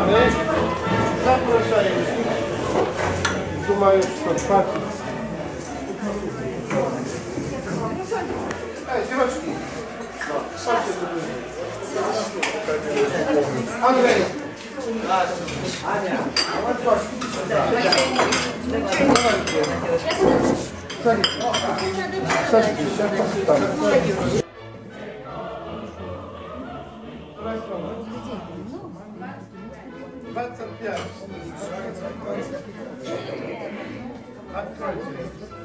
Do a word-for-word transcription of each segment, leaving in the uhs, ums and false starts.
zapraszamy. Zapraszamy. Tu mają otwarcie. Ej, dziewczynki. No, chodźcie tu. Andrzej. Ania. двадцать пять. Откройте.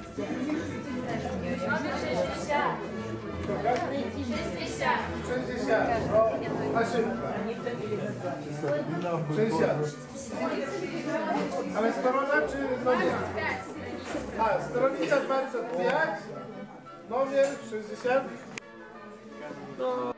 шестьдесят. шестьдесят. Ошибка. шестьдесят. Ale strona czy numer? A, stronica двадцать пять, numer шестьдесят. No.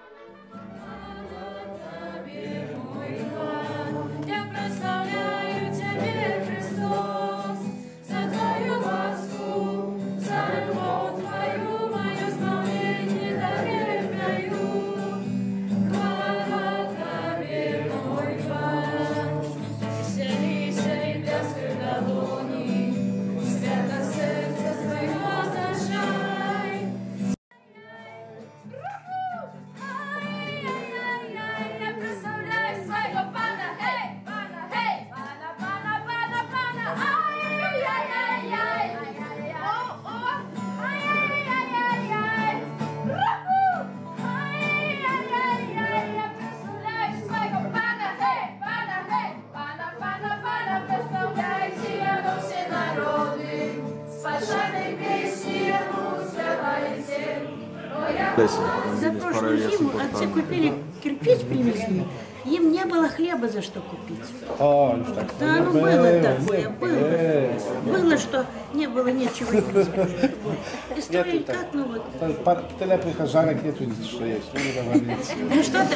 За прошлую зиму отцы купили кирпич, привезли. Им не было хлеба за что купить. O, już tak. Да, ну было такое, было. Было, что не было нечего есть. И строили так, ну вот. Tyle pycharzarek, nie tu nic jeszcze jest. Nie dawali nic. Ну что-то...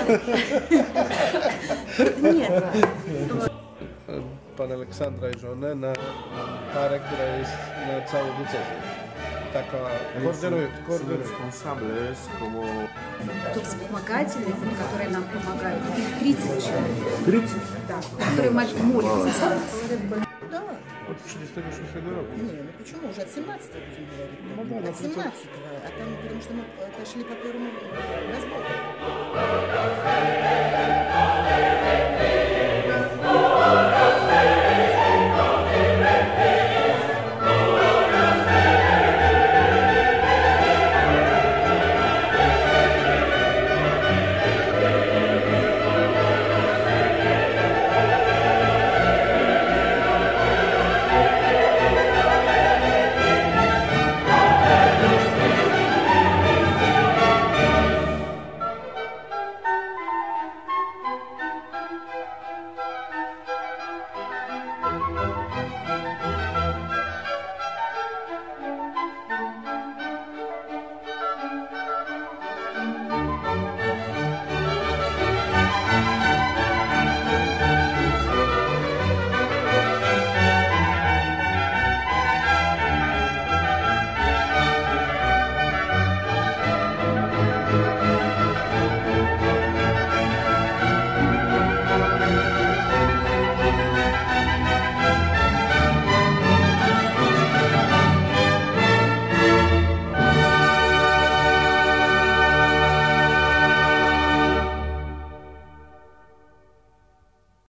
Нет. Pan Aleksandra i żonę na parę, która jest na całą diecezję. Taka koordynuje, koordynuje. Тут вспомогательные, которые нам помогают, их тридцать человек. тридцать? Да, которые молятся. Да. От trzydziestego szóstego roku. Не, ну почему? Уже от семнадцатого будем говорить. Ну да, От семнадцатого. А там, потому что мы пошли по первому разбору. Thank you.